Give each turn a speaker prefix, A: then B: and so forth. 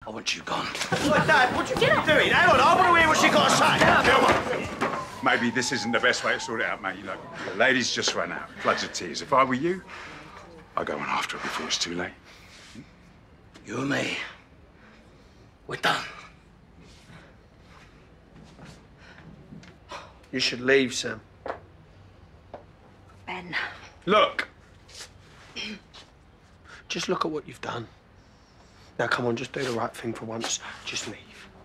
A: I want you gone.
B: What, Dad? What are you doing? Hang on, I want to hear what she got to say.
C: Come on. Maybe this isn't the best way to sort it out, mate. Look, the lady's just run out. Floods of tears. If I were you, I'd go on after her before it's too late.
A: You and me, we're done.
B: You should leave, Sam.
D: Ben.
B: Look. Just look at what you've done. Now, come on, just do the right thing for once. Just leave.